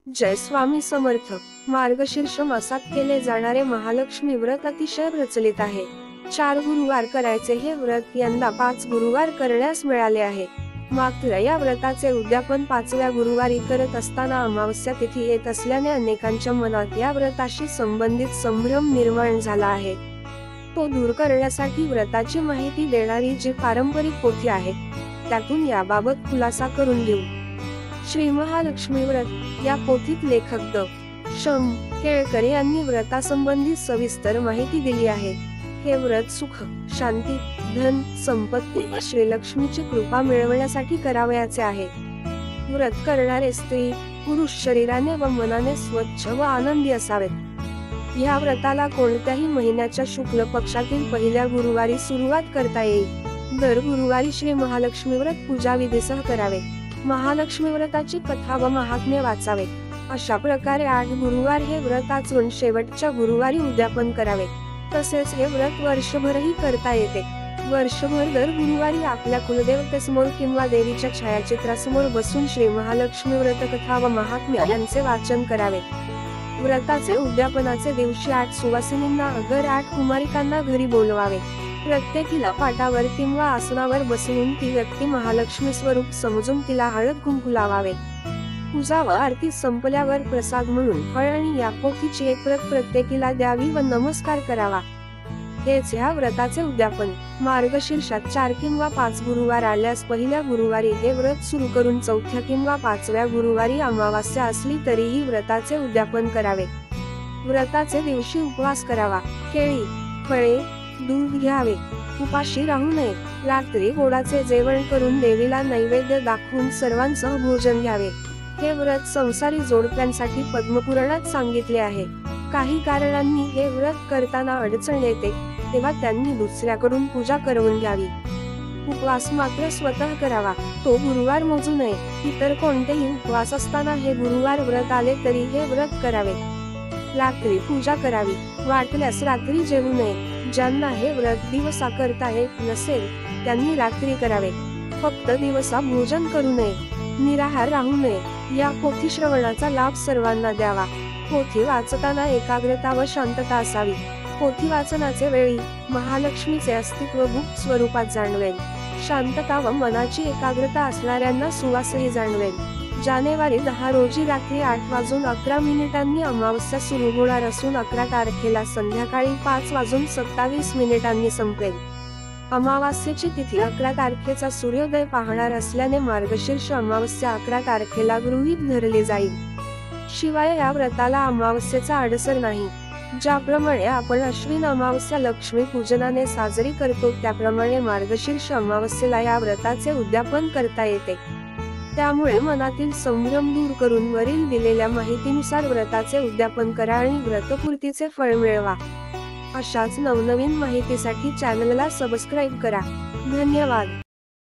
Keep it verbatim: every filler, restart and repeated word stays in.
जय स्वामी समर्थ। मार्गशीर्ष मासात केले जाणारे महालक्ष्मी व्रत अतिशय प्रचलित आहे। चार गुरुवार करायचे हे व्रत यंदा पाच गुरुवार करण्यास मिळाले आहे। मात्र या व्रताचे उद्यापन पाचव्या गुरुवारी करत असताना अमावस्या तिथी येत असल्याने अनेकांच्या मनात या व्रताशी संबंधित संभ्रम निर्माण झाला आहे। तो दूर करण्यासाठी व्रताची माहिती देणारी जी पारंपरिक पोथी आहे त्यातून याबाबत खुलासा करून घेऊ। श्री महालक्ष्मी व्रत या पोथीत लेखक द. शं. केळकर यांनी व्रतासंबंधी सविस्तर माहिती दिली आहे। हे व्रत सुख, शांती, धन, संपत्ती, श्रीलक्ष्मीची कृपा मिळवण्यासाठी करावयाचे आहे। व्रत करणारे स्त्री पुरुष शरीराने व मनाने स्वच्छ व आनंदी असावेत। या व्रताला कोणत्याही महिन्याच्या शुक्ल पक्षातील पहिल्या गुरुवारी सुरुवात करता येईल। दर गुरुवारी श्री महालक्ष्मी व्रत पूजा विधीसह करावे। महालक्ष्मी व्रताची कथा व महात्म्य वाचावे। अशा प्रकारे आठ गुरुवार हे व्रत आचरून शेवटच्या गुरुवारी उद्यापन करावे। तसेच हे व्रत वर्षभरही करता येते। वर्षभर दर गुरुवारी आपल्या कुलदेवतेसमोर किंवा देवीच्या छायाचित्रासमोर बसून श्री महालक्ष्मी व्रत कथा व महात्म्य यांचे वाचन करावे। व्रताचे उद्यापनाचे दिवशी आठ सुवासिनींना अगर आठ कुमारिकांना घरी बोलवावे। प्रत्येकीला पाटावर किंवा आसनावर बसवून ती व्यक्ती महालक्ष्मी स्वरूप समजून तिला हळद कुंकू लावावे। पूजा व आरती संपल्यावर प्रसाद म्हणून फळ आणि या पोथीची एक प्रत प्रत्येकीला द्यावी व नमस्कार करावा। हेच ह्या व्रताचे उद्यापन। मार्गशीर्षात चार किंवा पाच गुरुवार आल्यास पहिल्या गुरुवारी हे व्रत सुरू करून चौथ्या किंवा पाचव्या गुरुवारी अमावास्या असली तरीही व्रताचे उद्यापन करावे। व्रताचे दिवशी उपवास करावा। केळी, फळे, दूध घ्यावे। उपाशी राहू नये। रात्री गोडाचे जेवण करून देवीला नैवेद्य दाखवून सर्वांसह भोजन घ्यावे। हे व्रत संसारी जोडप्यांसाठी पद्मपुराणात सांगितले आहे। काही कारणांनी हे व्रत करताना अडचण येते तेव्हा त्यांनी दुसऱ्याकडून पूजा करवून घ्यावी। उपवास मात्र स्वतः करावा। तो गुरुवार मोजू नये। इतर कोणतेही उपवास असताना हे गुरुवार व्रत आले तरी हे व्रत करावे। रात्री पूजा करावी। वाटल्यास रात्री जेवू नये। ज्यांना हे व्रत दिवसा करता येत नसेल त्यांनी रात्री करावे। फक्त दिवसा भोजन करू नये। निराहार राहू नये। या पोथी श्रवणाचा लाभ सर्वांना द्यावा। पोथी वाचताना एकाग्रता व शांतता असावी। पोथी वाचनाचे वेळी महालक्ष्मीचे अस्तित्व गुप्त स्वरूपात जाणवेल। शांतता व मनाची एकाग्रता असणाऱ्यांना सुवासही जाणवेल। जानेवारी दहा रोजी रात्री आठ वाजून अकरा मिनिटांनी अमावस्या सुरू होणार असून अकरा तारखेला संध्याकाळी पाच वाजून सत्तावीस मिनिटांनी संपेल। अमावास्येची तिथी अकरा तारखेचा सूर्योदय पाहणार असल्याने मार्गशीर्ष अमावस्या अकरा तारखेला गृहीत धरली जाईल। शिवाय या व्रताला अमावस्येचा अडसर नाही। ज्याप्रमाणे आपण अश्विन अमावस्या लक्ष्मी पूजनाने साजरी करतो त्याप्रमाणे मार्गशीर्ष अमावस्येला या व्रताचे उद्यापन करता येते। त्यामुळे मनातील संभ्रम दूर करून वरील दिलेल्या माहितीनुसार व्रताचे उद्यापन करा आणि व्रतपूर्तीचे फळ मिळवा। अशाच नवनवीन माहितीसाठी चॅनलला सबस्क्राईब करा। धन्यवाद।